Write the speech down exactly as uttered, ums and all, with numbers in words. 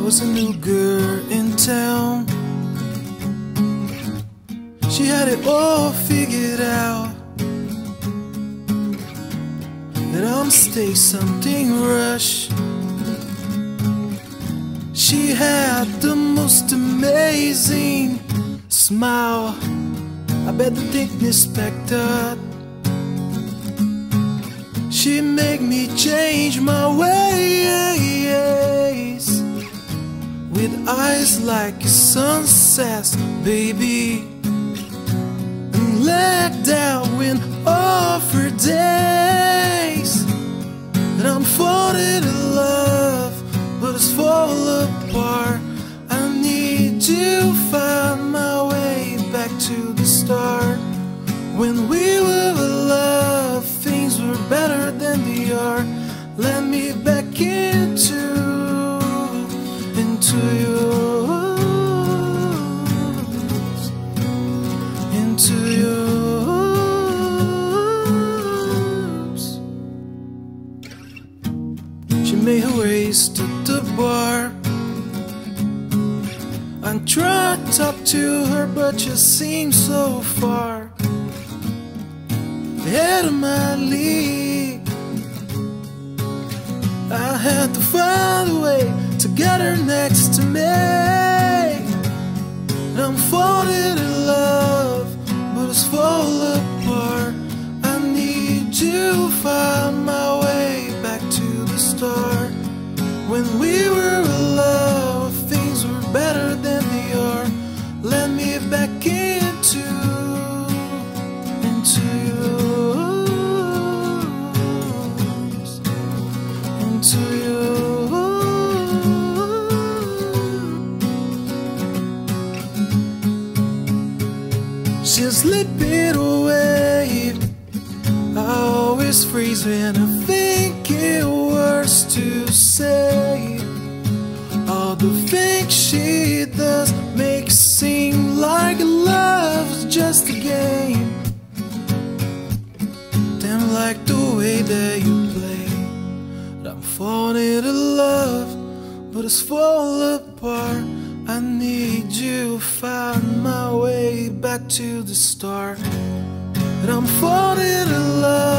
was a new girl in town. She had it all figured out. That on stage something rushed. She had the most amazing smile. I bet the thickness backed up. She made me change my ways with eyes like a sunset, baby, and let out wind of her days. And I'm falling in love, but it's fall apart. I need to find my way back to the start. When we were alive, things were better than they are. Let me back into, into yours, into yours. She made her ways to the bar. I tried to talk to her, but she seemed so far ahead of my league. I had to find a way to get her next to me. And I'm falling in love, but it's fall apart. I need to find my way back to the start. When we were alive, things were better than they are. Let me back into, into yours, into yours. She's slipping away. I always freeze when I think it worse to say. All the things she does make it seem like love's just a game. Damn, like the way that you play. But I'm falling in love, but it's fall apart. I need you to find my way back to the start. But I'm falling in love.